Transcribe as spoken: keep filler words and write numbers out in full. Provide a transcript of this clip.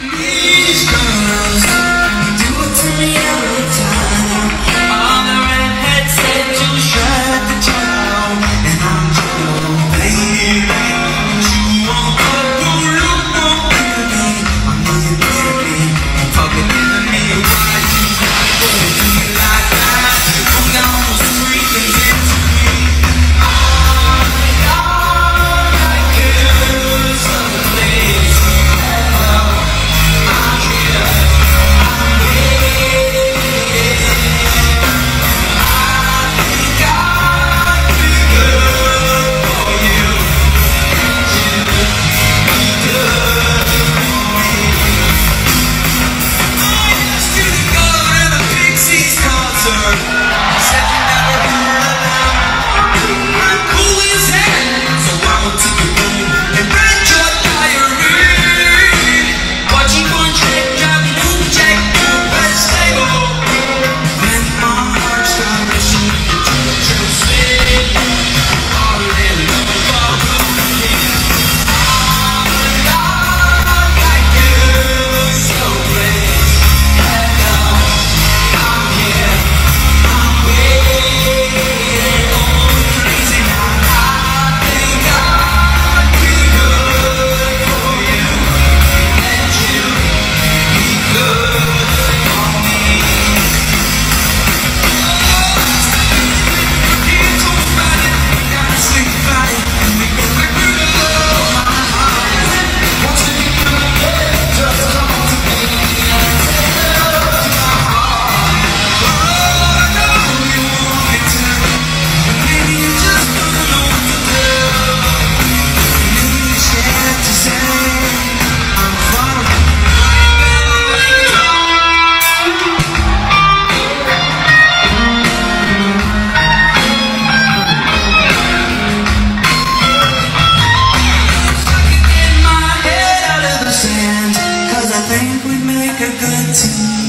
These girls do it to me every time. All the redheads said to shut the town, and I'm Joe, baby. You won't go, you won't hear me. I'm being baby, public enemy. Why you gotta go and do me like that? Come down the street and dance to me. I like girls of the place. I think we'd make a good team.